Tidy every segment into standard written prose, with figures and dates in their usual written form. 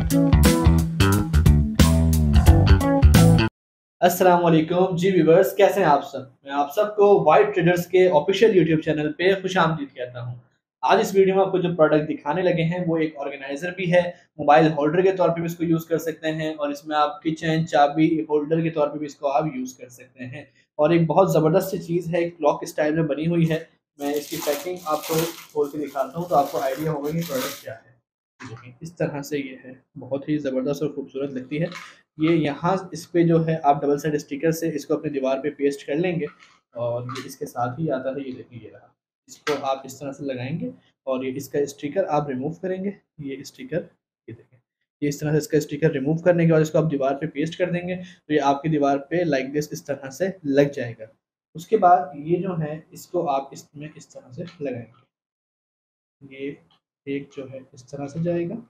अस्सलाम वालेकुम जी व्यूअर्स, कैसे हैं आप सब। मैं आप सबको वाइट ट्रेडर्स के ऑफिशियल यूट्यूब चैनल पे खुशामदीद कहता हूं। आज इस वीडियो में आपको जो प्रोडक्ट दिखाने लगे हैं वो एक ऑर्गेनाइजर भी है, मोबाइल होल्डर के तौर पे भी इसको यूज़ कर सकते हैं और इसमें आप किचन चाबी होल्डर के तौर पे भी इसको आप यूज़ कर सकते हैं। और एक बहुत ज़बरदस्त सी चीज़ है, क्लॉक स्टाइल में बनी हुई है। मैं इसकी पैकिंग आपको खोल के दिखाता हूँ तो आपको आइडिया होगा कि प्रोडक्ट क्या है। देखिए इस तरह से ये है, बहुत ही ज़बरदस्त और खूबसूरत लगती है। ये यहाँ इस पे जो है आप डबल साइड स्टिकर से इसको अपनी दीवार पे पेस्ट कर लेंगे और ये इसके साथ ही आता है। ये देखिए ये रहा, इसको आप इस तरह से लगाएंगे और ये इसका स्टिकर आप रिमूव करेंगे। ये स्टिकर, ये देखें, ये इस तरह से इसका स्टिकर रिमूव करने के बाद इसको आप दीवार पे पेस्ट कर देंगे तो ये आपकी दीवार पे लाइक दिस इस तरह से लग जाएगा। उसके बाद ये जो है इसको आप इसमें इस तरह से लगाएंगे। ये एक जो है इस तरह से जाएगा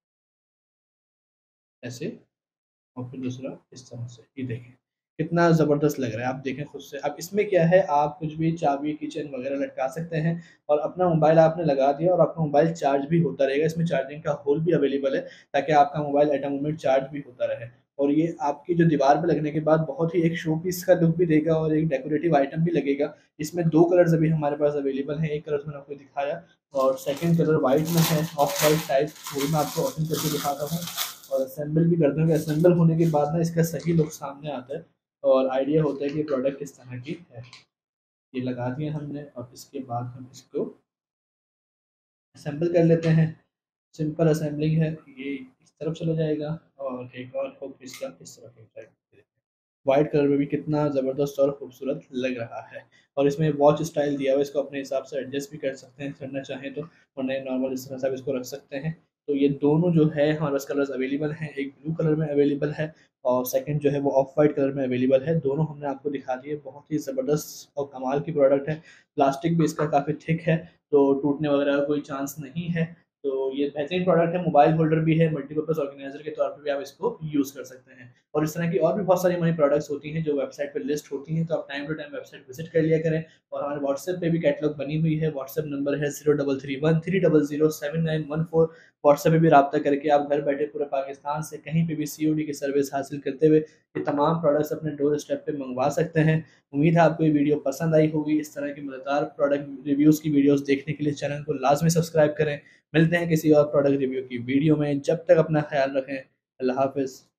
ऐसे, और फिर दूसरा इस तरह से। ये देखें कितना ज़बरदस्त लग रहा है, आप देखें खुद से। अब इसमें क्या है, आप कुछ भी चाबी किचन वगैरह लटका सकते हैं और अपना मोबाइल आपने लगा दिया और आपका मोबाइल चार्ज भी होता रहेगा। इसमें चार्जिंग का होल भी अवेलेबल है ताकि आपका mobile at a moment charge भी होता रहे। और ये आपकी जो दीवार पे लगने के बाद बहुत ही एक शो पीस का लुक भी देगा और एक डेकोरेटिव आइटम भी लगेगा। इसमें 2 कलर्स अभी हमारे पास अवेलेबल हैं। एक कलर मैंने आपको दिखाया और सेकंड कलर वाइट में है, ऑफ वाइट टाइप, वो भी मैं आपको ओपन करके दिखाता हूँ और असेंबल भी करते हैं। असेंबल होने के बाद ना इसका सही लुक सामने आता है और आइडिया होता है कि प्रोडक्ट किस तरह की है। ये लगा दिया हमने और इसके बाद हम इसको असेंबल कर लेते हैं। सिंपल असेंबलिंग है। ये इस तरफ चला जाएगा और एक और हुक इसका इस तरफ हो जाएगा। वाइट कलर में भी कितना ज़बरदस्त और खूबसूरत लग रहा है। और इसमें वॉच स्टाइल दिया हुआ है, इसको अपने हिसाब से एडजस्ट भी कर सकते हैं करना चाहें तो, वरना नॉर्मल इस तरह से आप इसको रख सकते हैं। तो ये दोनों जो है हमारे पास कलर्स अवेलेबल हैं, एक ब्लू कलर में अवेलेबल है और सेकंड जो है वो ऑफ वाइट कलर में अवेलेबल है। दोनों हमने आपको दिखा दिए। बहुत ही ज़बरदस्त और कमाल की प्रोडक्ट है। प्लास्टिक भी इसका काफ़ी थिक है तो टूटने वगैरह का कोई चांस नहीं है। तो ये बेहतरीन प्रोडक्ट है, मोबाइल होल्डर भी है, मल्टीपर्पज़ ऑर्गेनाइजर के तौर पे भी आप इसको यूज़ कर सकते हैं। और इस तरह की और भी बहुत सारी हमारी प्रोडक्ट्स होती हैं जो वेबसाइट पे लिस्ट होती हैं, तो आप time to time website visit कर लिया करें। और हमारे व्हाट्सएप पे भी कैटलॉग बनी हुई है। व्हाट्सएप नंबर है 0331300791 व्हाट्सएप पे भी रब्ता करके आप घर बैठे पूरे पाकिस्तान से कहीं पे भी सीओडी की सर्विस हासिल करते हुए ये तमाम प्रोडक्ट्स अपने डोर स्टेप पे मंगवा सकते हैं। उम्मीद है आपको ये वीडियो पसंद आई होगी। इस तरह की मज़ेदार प्रोडक्ट रिव्यूज़ की वीडियोज़ देखने के लिए चैनल को लाजमी सब्सक्राइब करें। मिलते हैं किसी और प्रोडक्ट रिव्यू की वीडियो में, जब तक अपना ख्याल रखें। अल्लाह हाफ़िज़।